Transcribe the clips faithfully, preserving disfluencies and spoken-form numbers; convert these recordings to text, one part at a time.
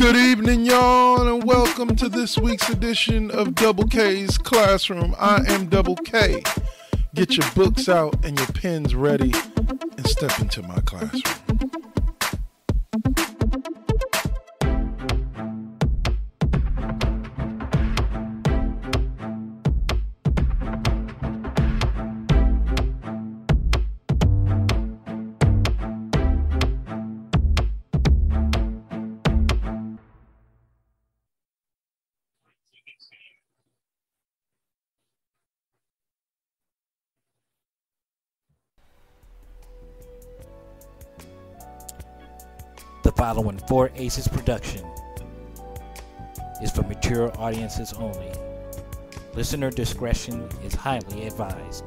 Good evening, y'all, and welcome to this week's edition of Double K's Classroom. I am Double K. Get your books out and your pens ready and step into my classroom. The following Four Aces production is for mature audiences only. Listener discretion is highly advised.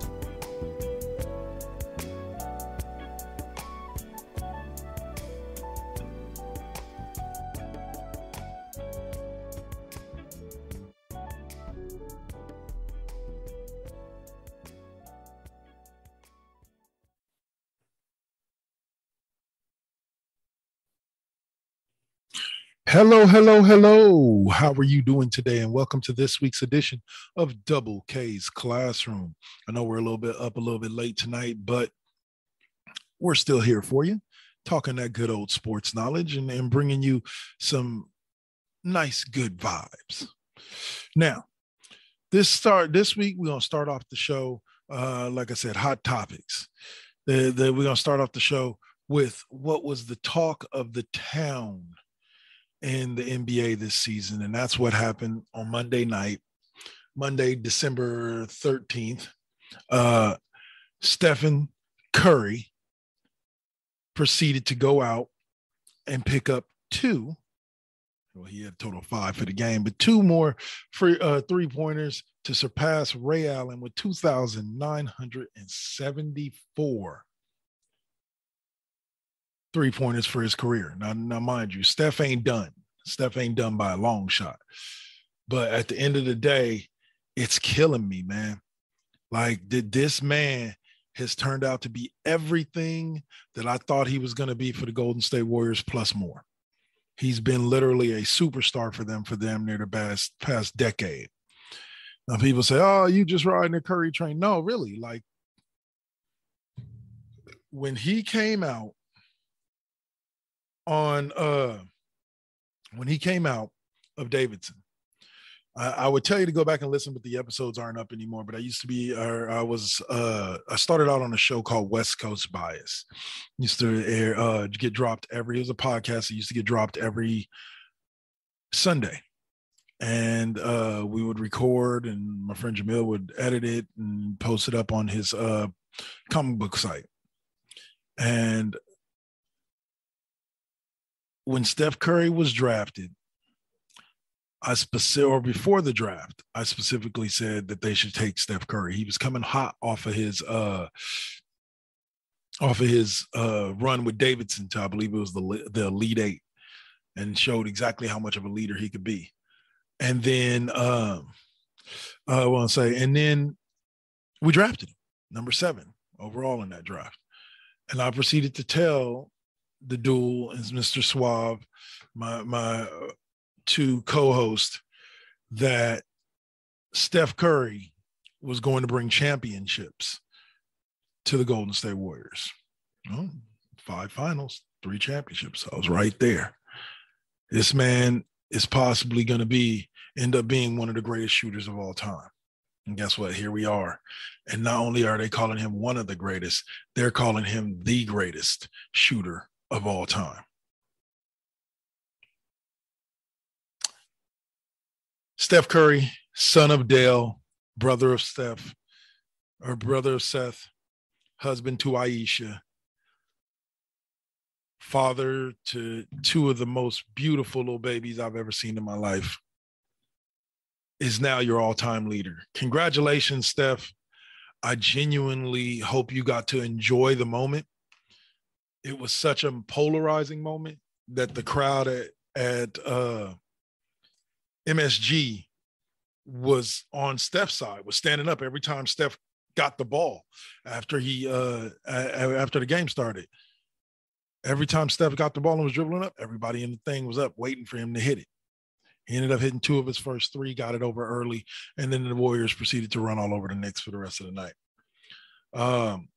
Hello, hello, hello. How are you doing today? And welcome to this week's edition of Double K's Classroom. I know we're a little bit up a little bit late tonight, but we're still here for you, talking that good old sports knowledge and, and bringing you some nice, good vibes. Now, this start this week, we're going to start off the show, uh, like I said, hot topics. The, the, we're going to start off the show with what was the talk of the town in the N B A this season, and that's what happened on Monday night, Monday, December thirteenth. Uh, Stephen Curry proceeded to go out and pick up two. Well, he had a total of five for the game, but two more free uh, three-pointers to surpass Ray Allen with two thousand nine hundred seventy-four three-pointers for his career. Now, now, mind you, Steph ain't done. Steph ain't done by a long shot. But at the end of the day, it's killing me, man. Like, did this man has turned out to be everything that I thought he was going to be for the Golden State Warriors plus more. He's been literally a superstar for them for them near the past, past decade. Now, people say, oh, you just riding the Curry train. No, really. Like, when he came out, on uh when he came out of Davidson, I, I would tell you to go back and listen, but the episodes aren't up anymore. But I used to be, or I was, uh, I started out on a show called West Coast Bias. Used to air, uh, get dropped every. It was a podcast that used to get dropped every Sunday, and uh, we would record, and my friend Jamil would edit it and post it up on his uh, comic book site, and when Steph Curry was drafted, I specific or before the draft, I specifically said that they should take Steph Curry. He was coming hot off of his uh, off of his uh, run with Davidson to, I believe it was the the Elite Eight, and showed exactly how much of a leader he could be. And then um, I want to say, and then we drafted him number seven overall in that draft, and I proceeded to tell the duel is Mister Suave, my my two co-hosts, that Steph Curry was going to bring championships to the Golden State Warriors. Oh, five finals, three championships. I was right there. This man is possibly going to be end up being one of the greatest shooters of all time. And guess what? Here we are. And not only are they calling him one of the greatest, they're calling him the greatest shooter of all time. Steph Curry, son of Dale, brother of Steph, or brother of Seth, husband to Aisha, father to two of the most beautiful little babies I've ever seen in my life, is now your all-time leader. Congratulations, Steph. I genuinely hope you got to enjoy the moment. It was such a polarizing moment that the crowd at, at uh, M S G was on Steph's side, was standing up every time Steph got the ball after he uh, after the game started. Every time Steph got the ball and was dribbling up, everybody in the thing was up waiting for him to hit it. He ended up hitting two of his first three, got it over early, and then the Warriors proceeded to run all over the Knicks for the rest of the night. Um,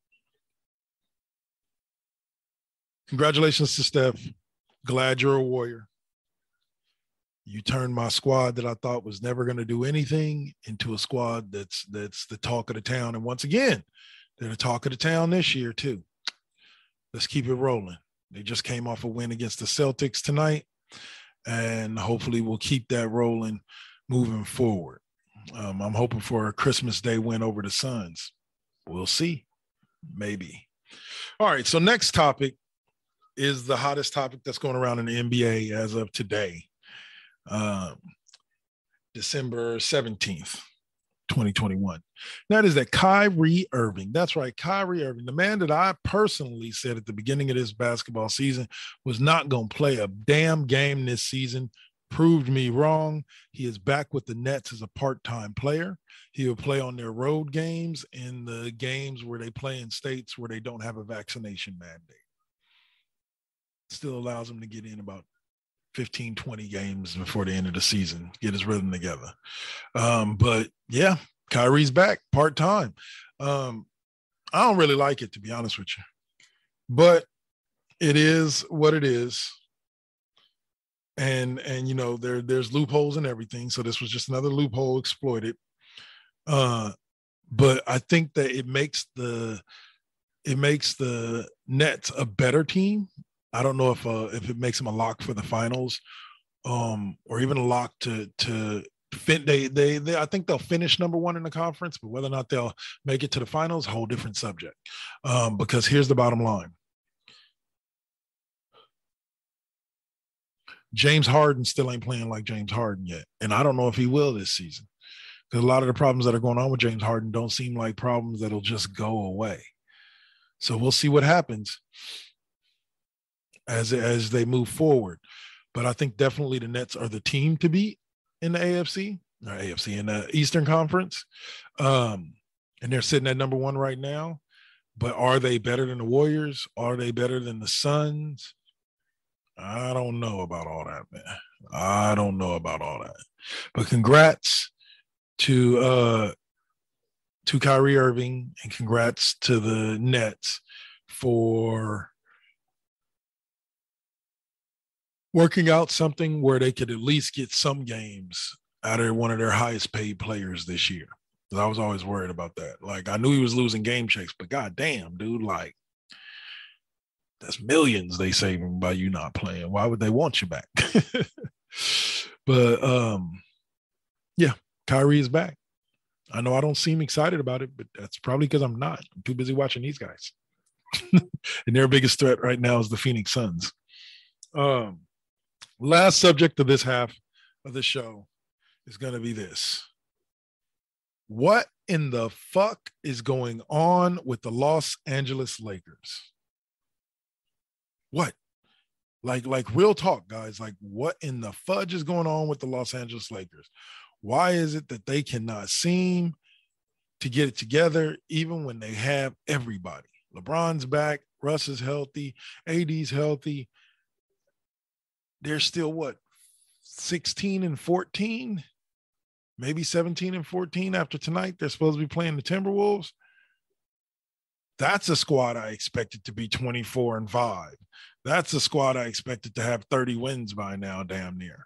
congratulations to Steph. Glad you're a Warrior. You turned my squad that I thought was never going to do anything into a squad that's that's the talk of the town. And once again, they're the talk of the town this year too. Let's keep it rolling. They just came off a win against the Celtics tonight, and hopefully we'll keep that rolling moving forward. Um, I'm hoping for a Christmas Day win over the Suns. We'll see. Maybe. All right, so next topic is the hottest topic that's going around in the N B A as of today, um, December seventeenth, twenty twenty-one. That is that Kyrie Irving. That's right, Kyrie Irving, the man that I personally said at the beginning of this basketball season was not going to play a damn game this season, proved me wrong. He is back with the Nets as a part-time player. He will play on their road games in the games where they play in states where they don't have a vaccination mandate. Still allows him to get in about fifteen, twenty games before the end of the season, get his rhythm together. Um, but yeah, Kyrie's back part-time. Um, I don't really like it, to be honest with you, but it is what it is. And, and, you know, there, there's loopholes and everything. So this was just another loophole exploited. Uh, but I think that it makes the, it makes the Nets a better team. I don't know if uh, if it makes them a lock for the finals, um, or even a lock to to fin- they, they they I think they'll finish number one in the conference, but whether or not they'll make it to the finals, whole different subject. Um, because here's the bottom line: James Harden still ain't playing like James Harden yet, and I don't know if he will this season. Because a lot of the problems that are going on with James Harden don't seem like problems that'll just go away. So we'll see what happens as as they move forward. But I think definitely the Nets are the team to beat in the A F C, or A F C, in the Eastern Conference. Um, and they're sitting at number one right now. But are they better than the Warriors? Are they better than the Suns? I don't know about all that, man. I don't know about all that. But congrats to uh, to Kyrie Irving, and congrats to the Nets for working out something where they could at least get some games out of one of their highest paid players this year. I was always worried about that. Like, I knew he was losing game checks, but goddamn, dude, like, that's millions they saving by you not playing. Why would they want you back? But um, yeah, Kyrie is back. I know I don't seem excited about it, but that's probably because I'm not. I'm too busy watching these guys. And their biggest threat right now is the Phoenix Suns. Um, Last subject of this half of the show is going to be this. What in the fuck is going on with the Los Angeles Lakers? What? Like, like real talk, guys. Like, what in the fudge is going on with the Los Angeles Lakers? Why is it that they cannot seem to get it together even when they have everybody? LeBron's back. Russ is healthy. A D's healthy. They're still what, sixteen and fourteen, maybe seventeen and fourteen after tonight. They're supposed to be playing the Timberwolves. That's a squad I expected to be twenty-four and five. That's a squad I expected to have thirty wins by now, damn near.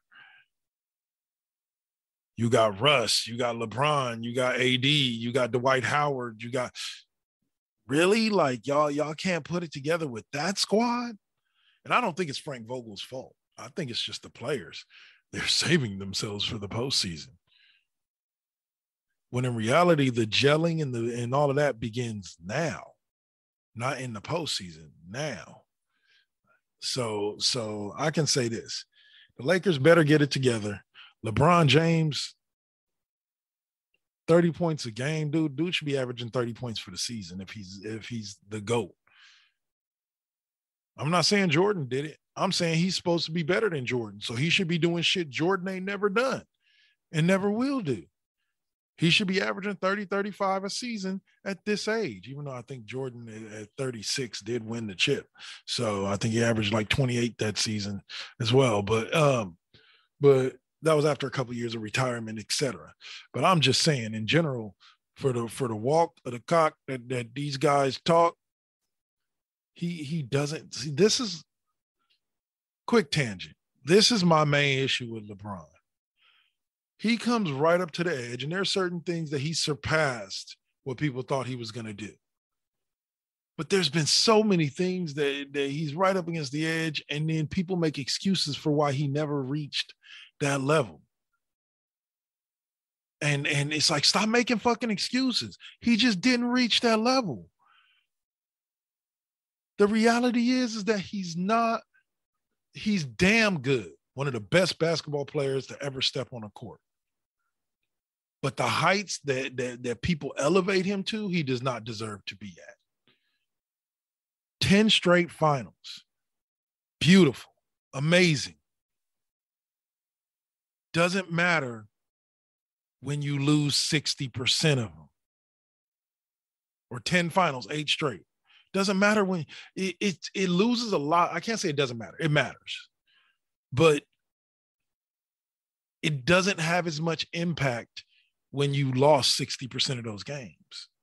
You got Russ, you got LeBron, you got A D, you got Dwight Howard, you got really, like, y'all, y'all can't put it together with that squad. And I don't think it's Frank Vogel's fault. I think it's just the players. They're saving themselves for the postseason. When in reality, the gelling and the and all of that begins now, not in the postseason, now. So, so I can say this. The Lakers better get it together. LeBron James, thirty points a game, dude. Dude should be averaging thirty points for the season if he's if he's the GOAT. I'm not saying Jordan did it. I'm saying he's supposed to be better than Jordan. So he should be doing shit Jordan ain't never done and never will do. He should be averaging thirty, thirty-five a season at this age, even though I think Jordan at thirty-six did win the chip. So I think he averaged like twenty-eight that season as well. But um, but that was after a couple of years of retirement, et cetera. But I'm just saying, in general, for the for the walk of the cock that, that these guys talk, he he doesn't see. This is quick tangent. This is my main issue with LeBron. He comes right up to the edge, and there are certain things that he surpassed what people thought he was going to do. But there's been so many things that, that he's right up against the edge, and then people make excuses for why he never reached that level. And, and it's like, stop making fucking excuses. He just didn't reach that level. The reality is, is that he's not, he's damn good. One of the best basketball players to ever step on a court. But the heights that, that, that people elevate him to, he does not deserve to be at. ten straight finals. Beautiful. Amazing. Doesn't matter when you lose sixty percent of them. Or ten finals, eight straight. Doesn't matter when it, it, it loses a lot. I can't say it doesn't matter. It matters. But it doesn't have as much impact when you lost sixty percent of those games.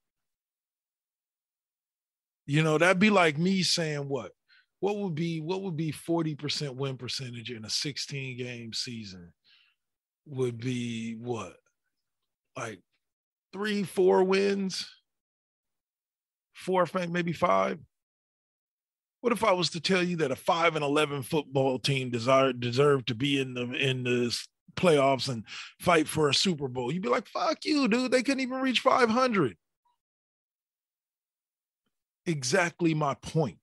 You know, that'd be like me saying what? What would be what would be forty percent win percentage in a sixteen game season? Would be what? Like three, four wins? Four, maybe five? What if I was to tell you that a five and eleven football team desired deserved to be in the in the playoffs and fight for a Super Bowl? You'd be like, "Fuck you, dude! They couldn't even reach five hundred." Exactly my point.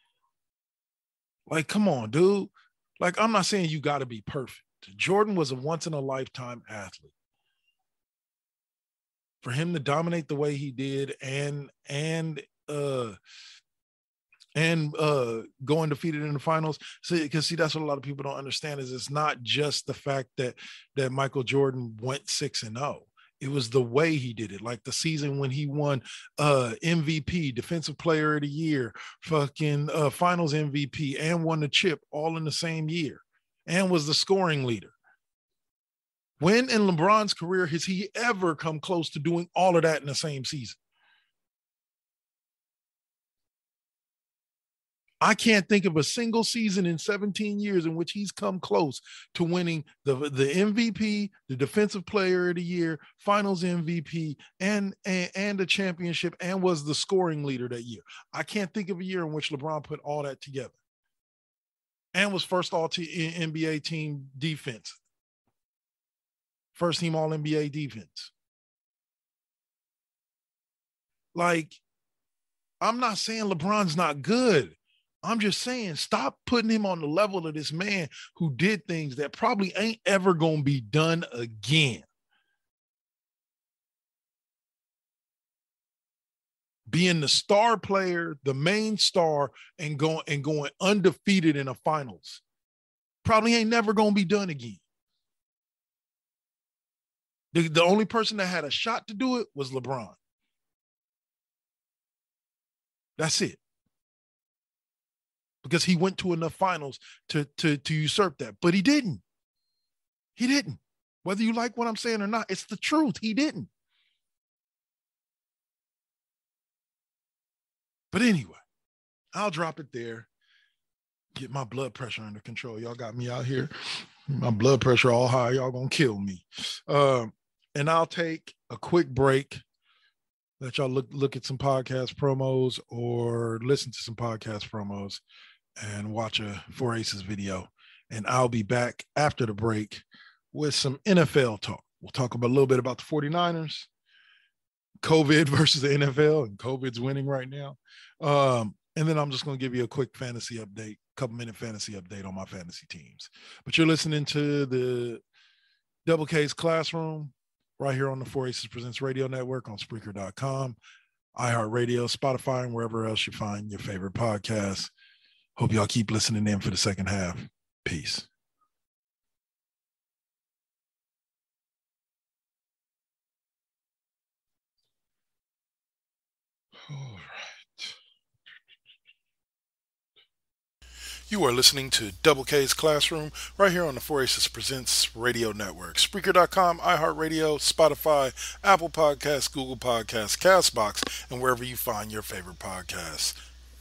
Like, come on, dude. Like, I'm not saying you got to be perfect. Jordan was a once in a lifetime athlete. For him to dominate the way he did and and uh and uh go undefeated in the finals. See, because see, that's what a lot of people don't understand is it's not just the fact that that Michael Jordan went six and oh. It was the way he did it. Like the season when he won uh M V P, Defensive Player of the Year, fucking uh finals M V P, and won the chip all in the same year, and was the scoring leader. When in LeBron's career has he ever come close to doing all of that in the same season? I can't think of a single season in seventeen years in which he's come close to winning the, the M V P, the Defensive Player of the Year, Finals M V P, and, and, and the championship, and was the scoring leader that year. I can't think of a year in which LeBron put all that together and was first all t- N B A team defense. First team all N B A defense. Like, I'm not saying LeBron's not good. I'm just saying, stop putting him on the level of this man who did things that probably ain't ever going to be done again. Being the star player, the main star, and going and going undefeated in the finals probably ain't never going to be done again. The, the only person that had a shot to do it was LeBron. That's it. Because he went to enough finals to, to, to usurp that. But he didn't. He didn't. Whether you like what I'm saying or not, it's the truth. He didn't. But anyway, I'll drop it there. Get my blood pressure under control. Y'all got me out here. My blood pressure all high. Y'all gonna kill me. Um, and I'll take a quick break. Let y'all look, look at some podcast promos or listen to some podcast promos and watch a Four Aces video. And I'll be back after the break with some N F L talk. We'll talk about a little bit about the 49ers, COVID versus the N F L, and COVID's winning right now. Um, and then I'm just going to give you a quick fantasy update, couple minute fantasy update on my fantasy teams. But you're listening to the Double K's Classroom right here on the Four Aces Presents Radio Network on Spreaker dot com, iHeartRadio, Spotify, and wherever else you find your favorite podcasts. Hope y'all keep listening in for the second half. Peace. You are listening to Double K's Classroom right here on the four Aces Presents Radio Network. Spreaker dot com, iHeartRadio, Spotify, Apple Podcasts, Google Podcasts, CastBox, and wherever you find your favorite podcasts.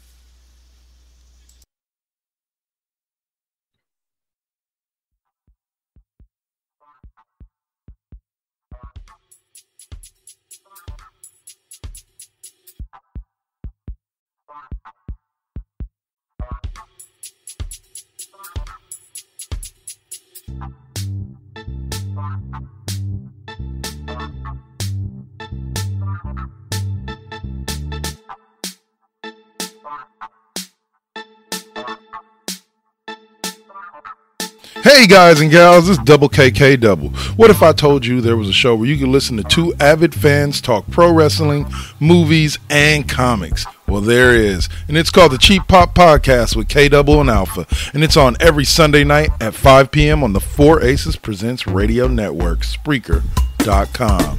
Hey guys and gals, this is Double K K Double. What if I told you there was a show where you could listen to two avid fans talk pro wrestling, movies, and comics? Well, there is, and it's called the Cheap Pop Podcast with K Double and Alpha, and it's on every Sunday night at five p.m. on the four Aces Presents Radio Network, Spreaker dot com.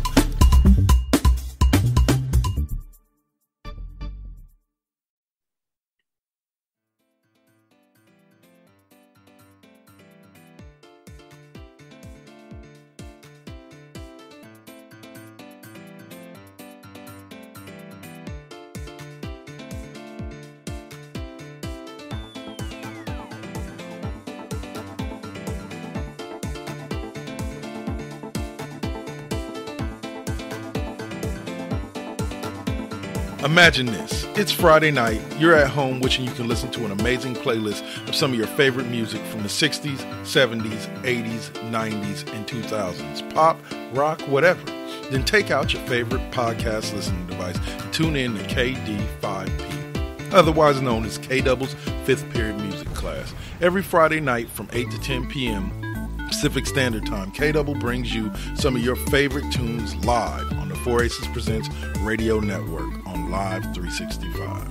Imagine this. It's Friday night. You're at home wishing you can listen to an amazing playlist of some of your favorite music from the sixties, seventies, eighties, nineties, and two thousands. Pop, rock, whatever. Then take out your favorite podcast listening device and tune in to K D five P, otherwise known as K-Double's fifth period music class. Every Friday night from eight to ten p.m. Pacific Standard Time, K-Double brings you some of your favorite tunes live on the four Aces Presents Radio Network on Live three sixty-five.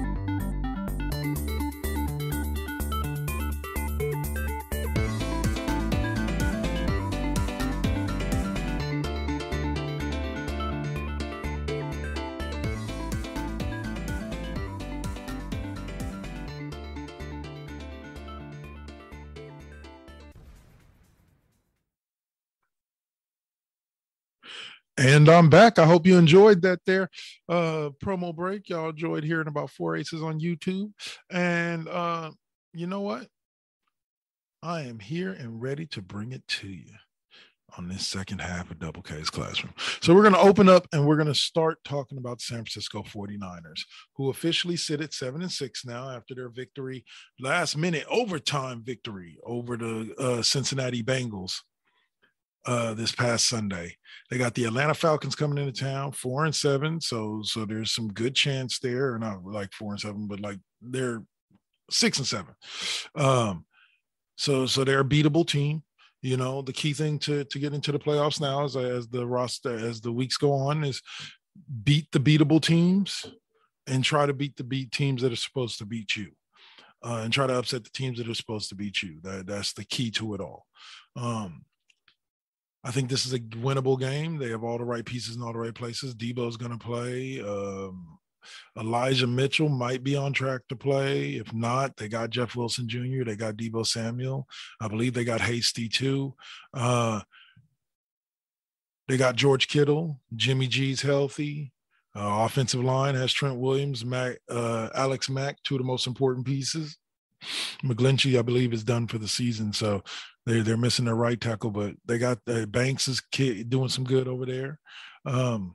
And I'm back. I hope you enjoyed that there uh, promo break. Y'all enjoyed hearing about Four Aces on YouTube. And uh, you know what? I am here and ready to bring it to you on this second half of Double K's Classroom. So we're going to open up and we're going to start talking about San Francisco forty-niners, who officially sit at seven and six now after their victory, last minute overtime victory over the uh, Cincinnati Bengals. Uh, this past Sunday. They got the Atlanta Falcons coming into town, four and seven. So, so there's some good chance there, or not like four and seven, but like they're six and seven. Um, so, so they're a beatable team. You know, the key thing to to get into the playoffs now, is as the roster, as the weeks go on, is beat the beatable teams and try to beat the beat teams that are supposed to beat you, uh, and try to upset the teams that are supposed to beat you. That that's the key to it all. Um, I think this is a winnable game. They have all the right pieces in all the right places. Debo's going to play. Um, Elijah Mitchell might be on track to play. If not, they got Jeff Wilson Junior They got Debo Samuel. I believe they got Hasty too. Uh, they got George Kittle. Jimmy G's healthy. Uh, offensive line has Trent Williams, Mac, uh, Alex Mack, two of the most important pieces. McGlinchey, I believe, is done for the season. So They're, they're missing their right tackle, but they got uh, Banks is kid doing some good over there. Um,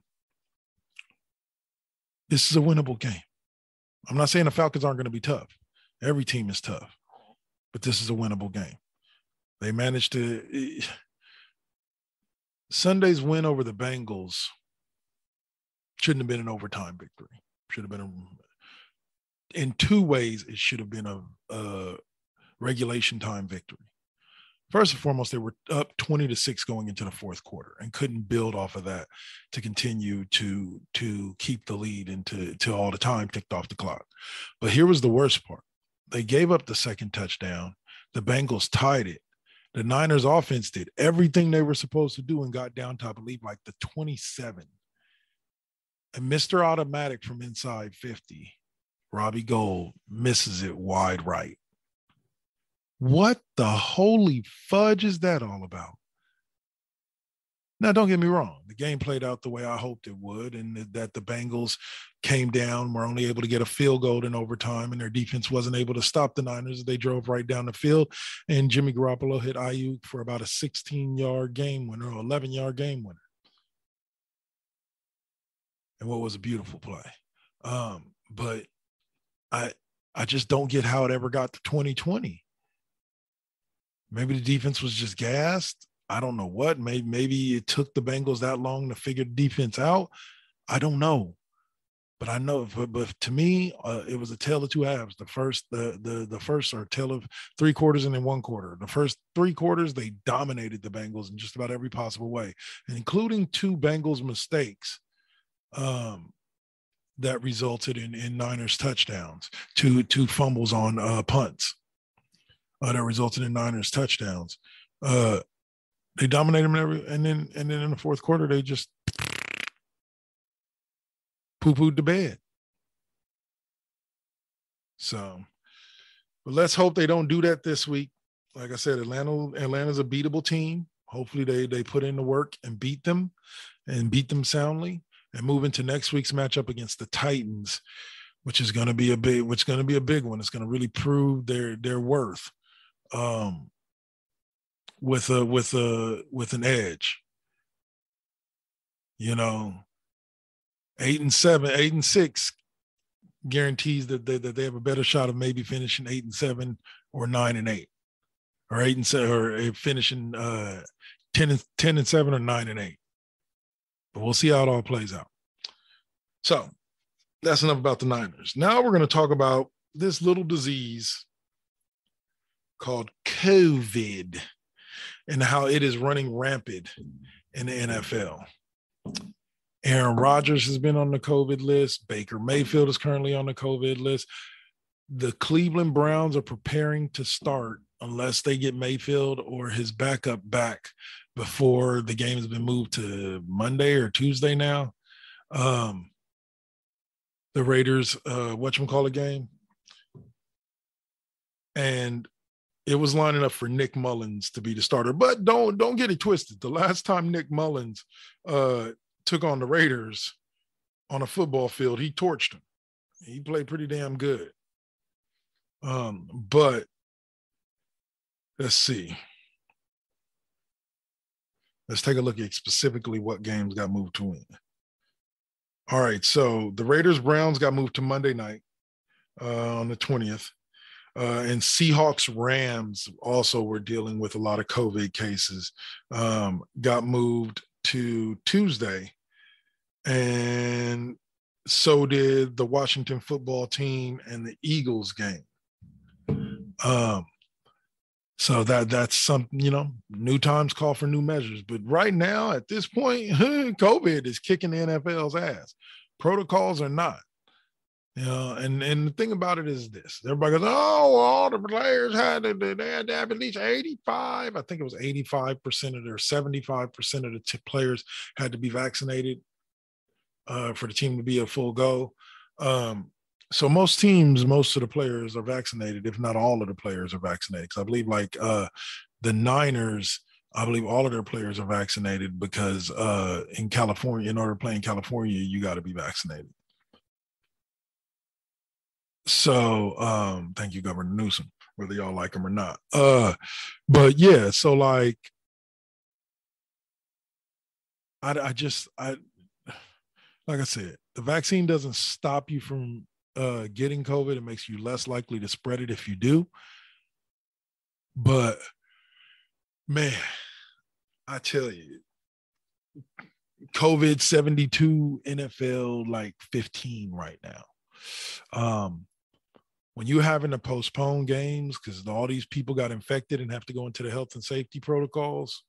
this is a winnable game. I'm not saying the Falcons aren't going to be tough. Every team is tough, but this is a winnable game. They managed to – Sunday's win over the Bengals shouldn't have been an overtime victory. Should have been a – in two ways, it should have been a, a regulation time victory. First and foremost, they were up twenty to six going into the fourth quarter and couldn't build off of that to continue to, to keep the lead into to all the time ticked off the clock. But here was the worst part. They gave up the second touchdown. The Bengals tied it. The Niners offense did everything they were supposed to do and got down to, I believe, like the twenty-seven. And Mister Automatic from inside fifty, Robbie Gould, misses it wide right. What the holy fudge is that all about? Now, don't get me wrong. The game played out the way I hoped it would, and that the Bengals came down, were only able to get a field goal in overtime, and their defense wasn't able to stop the Niners. They drove right down the field, and Jimmy Garoppolo hit Ayuk for about a sixteen-yard game winner or eleven-yard game winner. And what was a beautiful play. Um, but I I just don't get how it ever got to twenty twenty. Maybe the defense was just gassed. I don't know what. Maybe, maybe it took the Bengals that long to figure the defense out. I don't know. But I know, but, but to me, uh, it was a tale of two halves. The first, the the the first are a tale of three quarters and then one quarter. The first three quarters, they dominated the Bengals in just about every possible way, and including two Bengals mistakes um, that resulted in, in Niners touchdowns, two two fumbles on uh, punts uh, that resulted in Niners touchdowns. Uh, They dominated them every, and then and then in the fourth quarter they just poo-pooed the bed. So, but let's hope they don't do that this week. Like I said, Atlanta Atlanta's a beatable team. Hopefully they they put in the work and beat them, and beat them soundly, and move into next week's matchup against the Titans, which is going to be a big, which is going to be a big one. It's going to really prove their their worth. Um, with a with a with an edge. You know, eight and seven, eight and six guarantees that they, that they have a better shot of maybe finishing eight and seven or nine and eight, or eight and seven, or finishing uh, ten and ten and seven or nine and eight. But we'll see how it all plays out. So that's enough about the Niners. Now we're going to talk about this little disease called COVID and how it is running rampant in the N F L. Aaron Rodgers has been on the COVID list. Baker Mayfield is currently on the COVID list. The Cleveland Browns are preparing to start unless they get Mayfield or his backup back before the game has been moved to Monday or Tuesday now. Um, the Raiders, uh, whatchamacallit game. And it was lining up for Nick Mullins to be the starter. But don't don't get it twisted. The last time Nick Mullins uh, took on the Raiders on a football field, he torched them. He played pretty damn good. Um, but let's see. Let's take a look at specifically what games got moved to win. All right, so the Raiders-Browns got moved to Monday night uh, on the twentieth. Uh, and Seahawks Rams also were dealing with a lot of COVID cases, um, got moved to Tuesday. And so did the Washington football team and the Eagles game. Um, so that that's something, you know, new times call for new measures. But right now, at this point, COVID is kicking the N F L's ass. Protocols are not. You know, and, and the thing about it is this. Everybody goes, oh, all the players had to, they had to have at least eighty-five. I think it was eighty-five percent of their seventy-five percent of the t- players had to be vaccinated uh, for the team to be a full go. Um, so most teams, most of the players are vaccinated, if not all of the players are vaccinated. Because I believe like uh, the Niners, I believe all of their players are vaccinated because uh, in California, in order to play in California, you got to be vaccinated. So um, thank you, Governor Newsom, whether y'all like him or not. Uh, but yeah, so like, I, I just, I, like I said, the vaccine doesn't stop you from uh, getting COVID. It makes you less likely to spread it if you do. But man, I tell you, COVID seventy-two, N F L like fifteen right now. Um, when you're having to postpone games because all these people got infected and have to go into the health and safety protocols,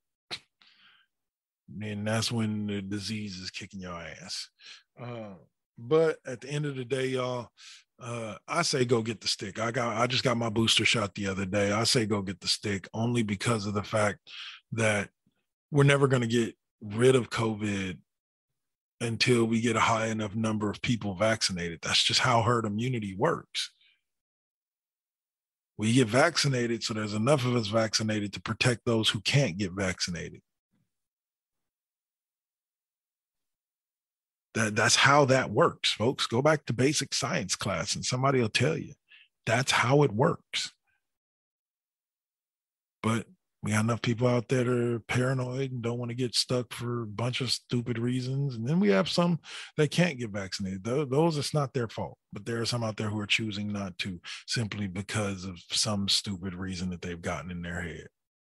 then that's when the disease is kicking your ass. Uh, but at the end of the day, y'all, uh, I say go get the stick. I got, I just got my booster shot the other day. I say go get the stick only because of the fact that we're never going to get rid of COVID until we get a high enough number of people vaccinated. That's just how herd immunity works. We get vaccinated, so there's enough of us vaccinated to protect those who can't get vaccinated. That, that's how that works, folks. Go back to basic science class and somebody will tell you that's how it works. But we got enough people out there that are paranoid and don't want to get stuck for a bunch of stupid reasons. And then we have some that can't get vaccinated. Those, it's not their fault. But there are some out there who are choosing not to simply because of some stupid reason that they've gotten in their head.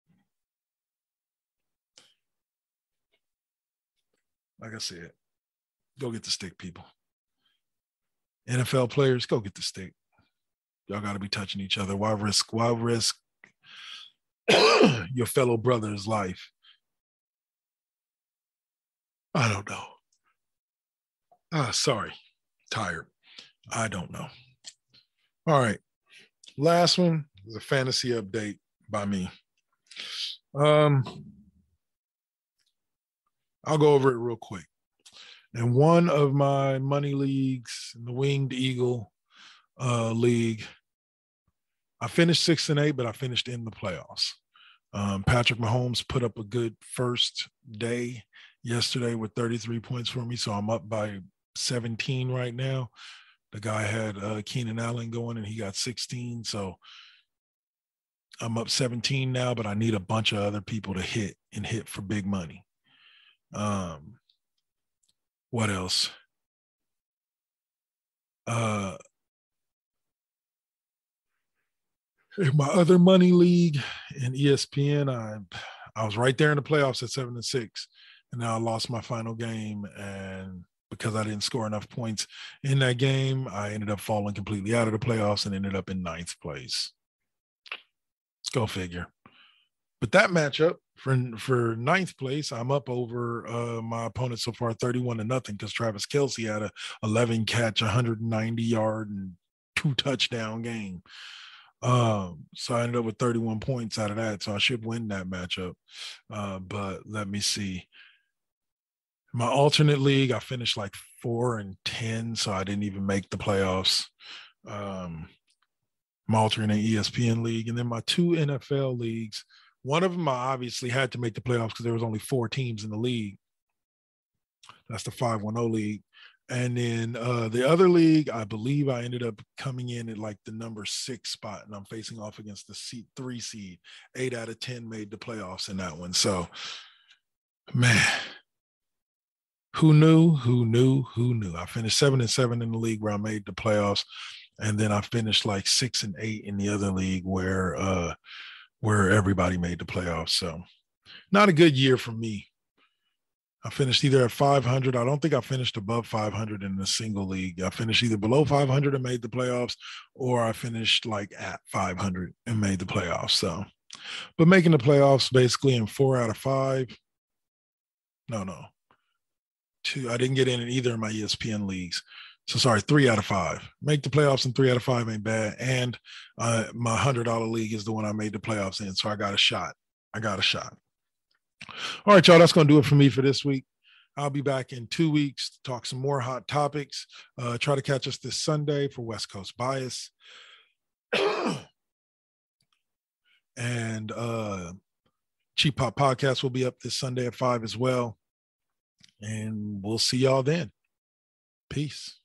Like I said, go get the stick, people. N F L players, go get the stick. Y'all got to be touching each other. Why risk? Why risk your fellow brother's life? I don't know. Ah, sorry. Tired. I don't know. All right. Last one is a fantasy update by me. Um, I'll go over it real quick. In one of my money leagues, in the Winged Eagle uh, League, I finished six and eight, but I finished in the playoffs. Um, Patrick Mahomes put up a good first day yesterday with thirty-three points for me, so I'm up by seventeen right now. The guy had uh, Keenan Allen going, and he got sixteen, so I'm up seventeen now, but I need a bunch of other people to hit and hit for big money. Um, what else? Uh, in my other money league in E S P N, I I was right there in the playoffs at seven and six, and now I lost my final game, and because I didn't score enough points in that game, I ended up falling completely out of the playoffs and ended up in ninth place. Let's go figure. But that matchup for for ninth place, I'm up over uh, my opponent so far, thirty-one to nothing, because Travis Kelce had a eleven catch, one hundred ninety yard, and two touchdown game. Um, so I ended up with thirty-one points out of that. So I should win that matchup. Uh, but let me see. My alternate league, I finished like four and ten, so I didn't even make the playoffs. Um, my alternate E S P N league, and then my two N F L leagues. One of them I obviously had to make the playoffs because there was only four teams in the league. That's the five one oh league. And then uh, the other league, I believe I ended up coming in at like the number six spot, and I'm facing off against the seed, three seed. Eight out of ten made the playoffs in that one. So, man, who knew? Who knew? Who knew? I finished seven and seven in the league where I made the playoffs, and then I finished like six and eight in the other league where uh, where everybody made the playoffs. So, not a good year for me. I finished either at five hundred. I don't think I finished above five hundred in a single league. I finished either below five hundred and made the playoffs, or I finished like at five hundred and made the playoffs. So, but making the playoffs basically in four out of five. No, no. Two. I didn't get in in either of my E S P N leagues. So sorry, three out of five. Make the playoffs in three out of five ain't bad. And uh, my one hundred dollar league is the one I made the playoffs in. So I got a shot. I got a shot. All right, y'all, that's going to do it for me for this week. I'll be back in two weeks to talk some more hot topics. Uh, try to catch us this Sunday for West Coast Bias. And uh, Cheap Pop Podcast will be up this Sunday at five as well. And we'll see y'all then. Peace.